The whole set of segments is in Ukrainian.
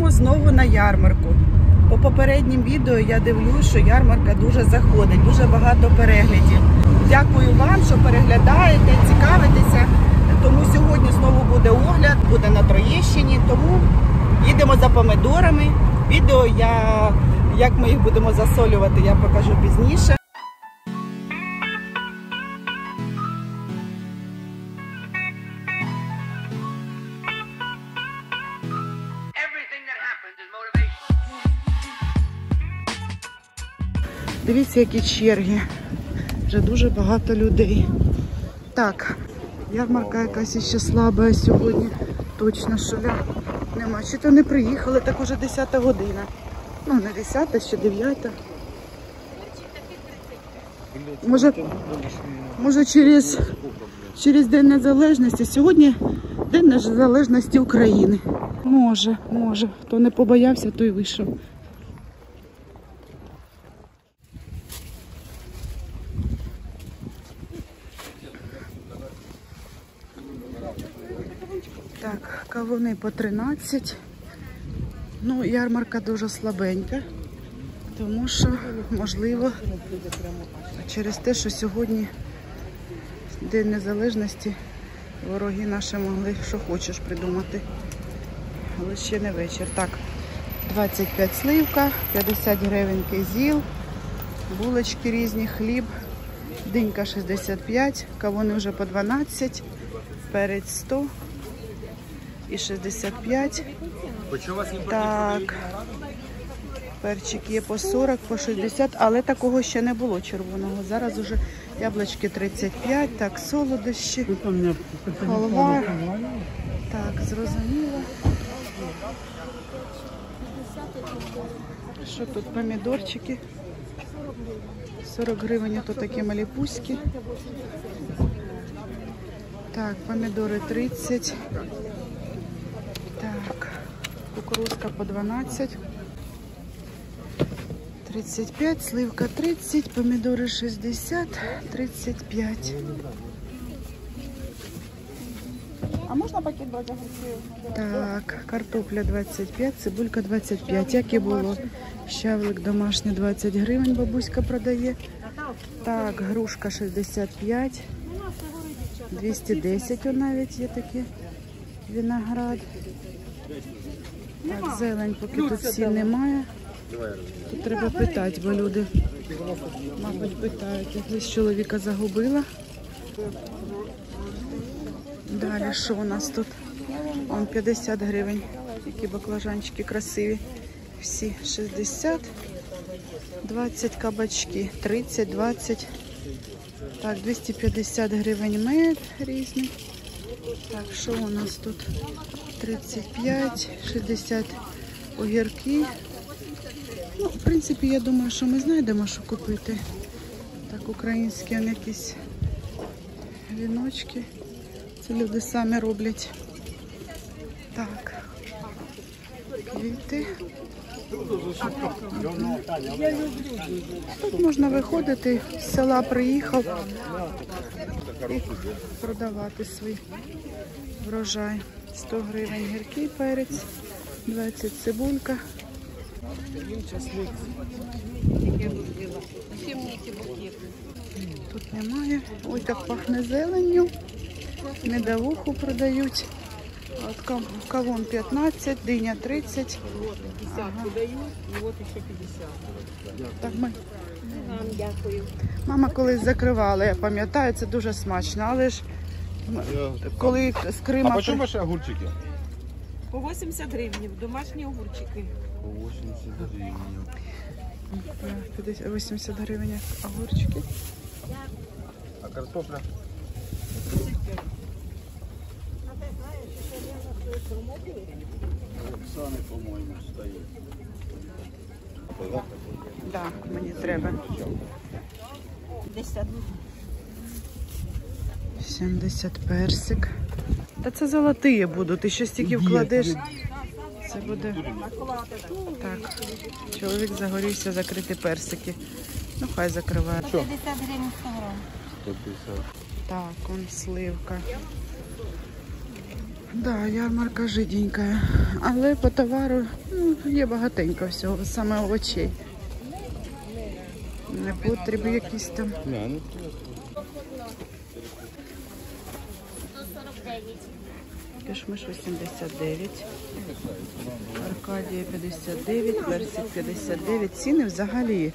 Йдемо знову на ярмарку. По попереднім відео я дивлюсь, що ярмарка дуже заходить, дуже багато переглядів. Дякую вам, що переглядаєте, цікавитеся. Тому сьогодні знову буде огляд, буде на Троєщині, тому їдемо за помидорами. Відео, як ми їх будемо засолювати, я покажу пізніше. Дивіться, які черги. Вже дуже багато людей. Так, ярмарка якась іще слаба сьогодні. Точно, що нема. Чи то не приїхали, так уже 10 година. Ну, не 10, ще 9. Може через День Незалежності. Сьогодні День Незалежності України. Може. Хто не побоявся, той вийшов. Так, кавуни по 13. Ну, ярмарка дуже слабенька, тому що, можливо, через те, що сьогодні День Незалежності, вороги наші могли, що хочеш придумати. Але ще не вечір. Так, 25 сливка, 50 гривень кизіл, булочки різні, хліб, динька 65, кавуни вже по 12, перець 100 і 65. Так, перчик є по 40, по 60, але такого ще не було червоного. Зараз уже яблучки 35, так, солодощі, халва. Так, зрозуміло. Що тут, помідорчики? 40 гривень, то такі маліпуськи. Так, помідори 30. Так, кукурузка по 12. 35, сливка 30, помідори 60, 35. А можна пакет брати огурців? Так, картопля 25, цибулька 25. Як і було. Щавлик домашній 20 гривень, бабуська продає. Так, грушка 65. 210 навіть є такі. Виноград. Так, зелень поки тут всі немає. Тут треба питати, бо люди, мабуть, питають. Якось чоловіка загубила. Далі, що у нас тут? Вон 50 гривень. Які баклажанчики красиві. Всі 60. 20 кабачки. 30, 20. Так, 250 гривень мед різний. Так, що у нас тут? 35, 60 огірки. Ну, в принципі, я думаю, що ми знайдемо, що купити. Так, українські якісь віночки. Це люди самі роблять. Так, квіти. Тут можна виходити, з села приїхав і продавати свій врожай. 100 гривень гіркий перець, 20 цибулька. Тут немає. Ой, так пахне зеленню. Медовуху продають. От кавун 15, диня 30. Ага. Так, мама колись закривала, я пам'ятаю, це дуже смачно, але ж коли з Крима... А по чому ваші огурчики? По 80 гривень, домашні огурчики. По 80 гривень. 80 гривень огурчики. А картопля? Оксани, по-моєму, стоїть. Так, мені треба. 70 персик. Та це золоті будуть, ти ще стільки вкладеш. Це буде... Так, чоловік загорівся закрити персики. Ну, хай закриває. 50 гривень 100 грам. 150. Так, он сливка. Да, ярмарка жиденька, але по товару є багатенько всього, саме овочей. Непотріб якісь там. Кишмиш 89, Аркадія 59, персик 59. Ціни взагалі,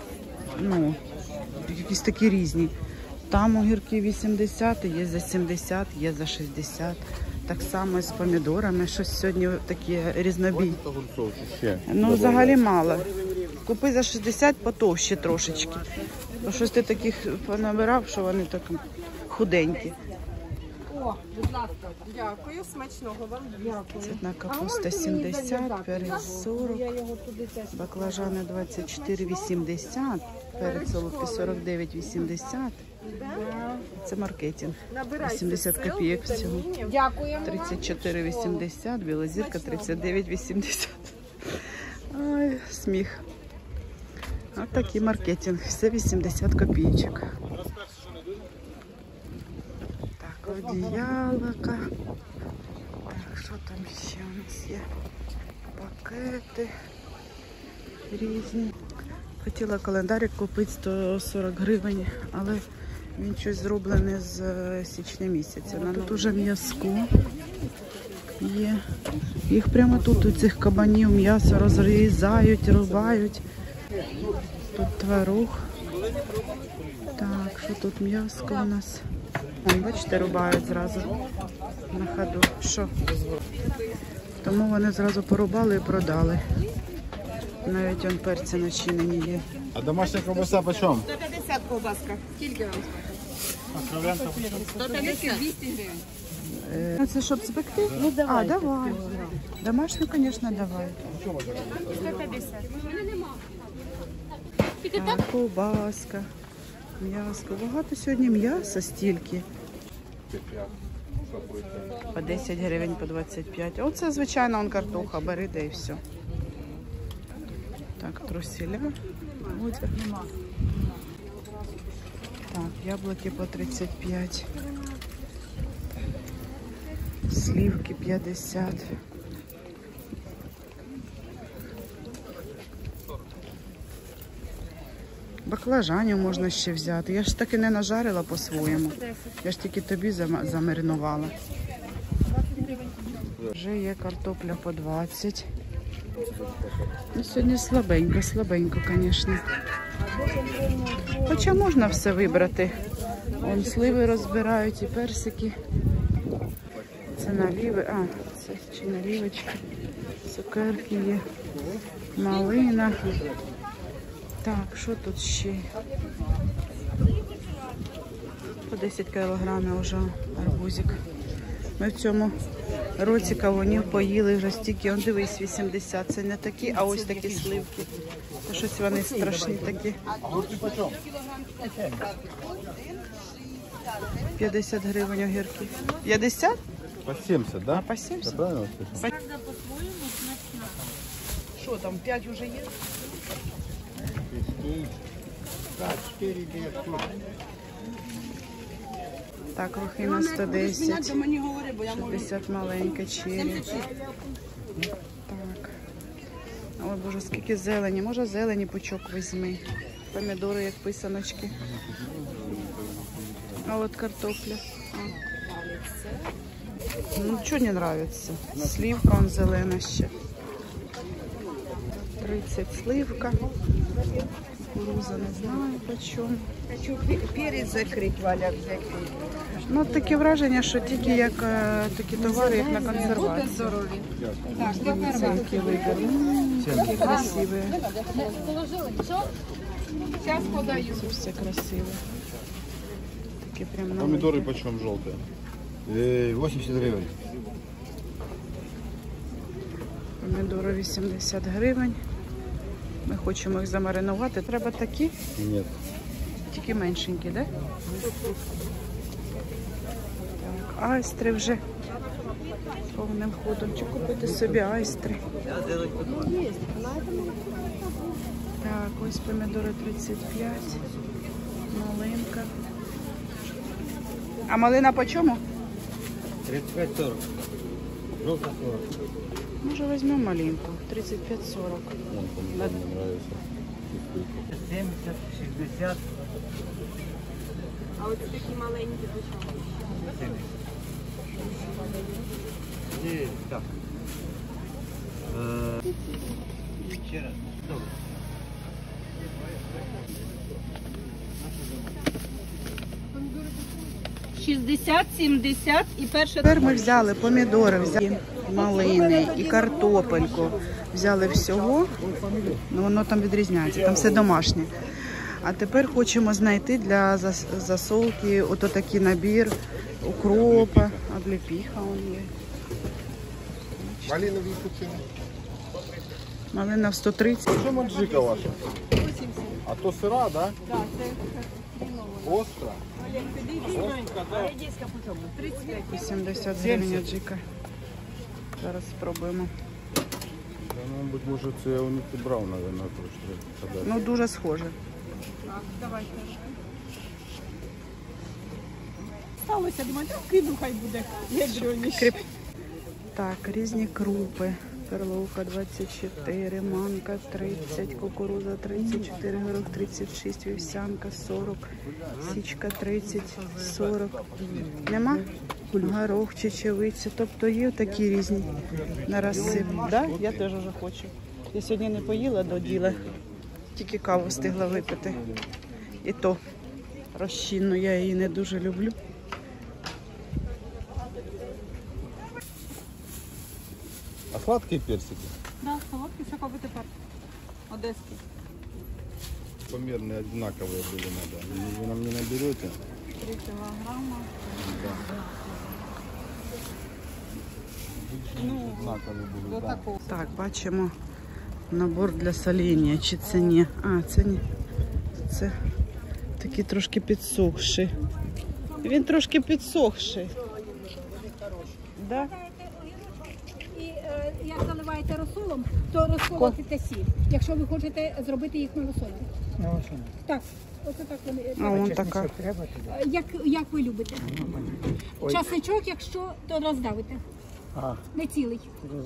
якісь такі різні. Там огірки 80, є за 70, є за 60. Так само з помідорами, щось сьогодні таке різнобій. Ну, взагалі мало. Купи за 60, потовще трошечки. Бо щось ти таких понабирав, що вони так худенькі. О, будь ласка, дякую, смачного вам. Дякую. Цвітна капуста 70, перець 40, баклажани 24,80, перець солодкий 49,80. Це маркетинг. 80 копійок всього. Дякую. 34,80, білозірка 39,80. Ой, сміх. Ось такий маркетинг. Все 80 копійочок. Так, одіялка. Так, що там ще у нас є? Пакети різні. Хотіла календарик купити 140 гривень, але він щось зроблений з січня місяця. Тут уже м'язко є. Їх прямо тут, у цих кабанів, м'ясо розрізають, рубають. Тут творог. Так, що тут м'яско у нас? Вон, бачите, рубають зразу на ходу. Що? Тому вони зразу порубали і продали. Навіть он перці начинені є. А домашня ковбаса почем? 150 ковбаска. Скільки вам? А кров'янка 150, 200 гривень. Це щоб спекти? Ну, давай. А, давай. Домашню, звісно, давай. 150. Так, ковбаска, м'яско. Багато сьогодні м'яса стільки. По 10 гривень, по 25. Оце, звичайно, он картоха, бери, да і все. Так, труселя. Одяг. Так, яблуки по 35. Сливки 50. Баклажанів можна ще взяти. Я ж таки не нажарила по-своєму. Я ж тільки тобі замаринувала. Вже є картопля по 20. Ну, сьогодні слабенько, звісно. Хоча можна все вибрати. Вон сливи розбирають і персики. Це наліви. А, це чи налівочки. Цукерки є. Малина. Так, що тут ще? По 10 кілограмів вже арбузик. Ми в цьому році кавунів поїли вже стільки. Он дивись, 80. Це не такі, а ось такі сливки. То щось вони страшні такі. 50 гривень огірки. 50? По 70, да? А по 70? Да, правильно? Що там, 5 вже є? Так, рухина 110. 60 маленька, чері. Так. Ой, боже, скільки зелені. Може зелені пучок візьми. Помідори, як писаночки. А от картопля. Ну, що не подобається? Сливка, он зелена ще. 30 сливка. Кукуруза не знаю по чому. Хочу перець закрити, Валя, закрити. Ну, таке враження, що тільки як такі товари, як на консервацію. Здорові. Це який вибір. Такі красиві. Зараз подаю. Це все красиве. Таке прям на Помидоры вибір. почем желтые? 80 гривень. Помідори 80 гривень. Ми хочемо їх замаринувати. Треба такі, Нет. тільки меншенькі, так? Так, айстри вже повним ходом. Чи купити собі айстри? Так, ось помідори 35, малинка. А малина по чому? 35-40. Желтый 40. Може візьмемо маленьку, 35-40. Вон, помидор мне нравится. 70, 60. А от такі маленькі почали. І так. Ще раз. Добре. – 60, 70 і перше. Тепер ми взяли помідори, взяли малини і картопельку. Взяли всього, ну воно там відрізняється, там все домашнє. А тепер хочемо знайти для засолки ото такий набір укропа, обліпіха он є. Малиновый кучина. Малина в 130. Что маджика ваша? 80. А то сыра, да? Так, це Остро. Олег, підійди. А редиска по чому? 35. 80 гривень аджика. Зараз спробуємо. Да, ну, мабуть, може, це я у них і брав, наверное, трошки. Ну дуже схоже. Так, давай. Сталося, думаю, так кину, хай буде. Кріп. Так, різні крупи. Перловка 24, манка 30, кукуруза 34, горох 36, вівсянка 40, січка 30, 40. Нема? Горох, чечевиця. Тобто є такі різні на розсип. Да? Я теж вже хочу. Я сьогодні не поїла до діла, тільки каву встигла випити. І то розчинну, я її не дуже люблю. А сладкие персики? Так, солодкий соковий тепер. Одеський. Померные, одинаковые были надо. Вы нам не наберете? 3 кілограма. Ну, одинаковые До будут, да. такого. Так, бачимо набор для соління, чи це ні? А, це ні. Це такий трошки підсохший. Він трошки підсохший. Да? І як заливаєте розсолом, то розколотите сіль. Якщо ви хочете зробити їх малосольні. Так, оце так вони. А вон така. Як ви любите? Часничок, якщо, то роздавите. Не цілий.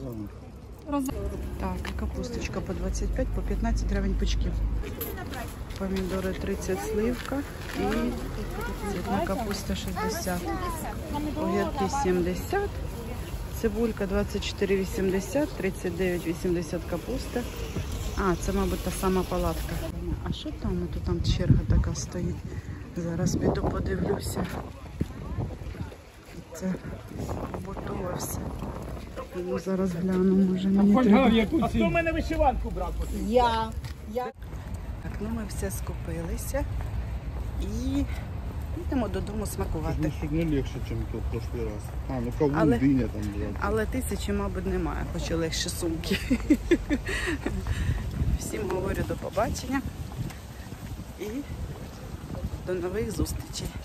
Так, капусточка по 25, по 15 гривень пучків. Помідори 30 сливка і цвітна капуста 60. Огірки 70. Цибулька 24,80, 39,80 капуста. А, це, мабуть, та сама палатка. А що там? Ото там черга така стоїть. Зараз піду подивлюся. Це готове все. Ну, зараз гляну, може мені треба. А хто в мене вишиванку брав? Так, ну ми все скупилися і йдемо додому смакувати. Ну, не легче, чем в прошлый раз. А, ну кавун, Але- дыня там была. Але тисячі, мабуть, немає, хоч і легше сумки. Всім говорю до побачення і до нових зустрічей.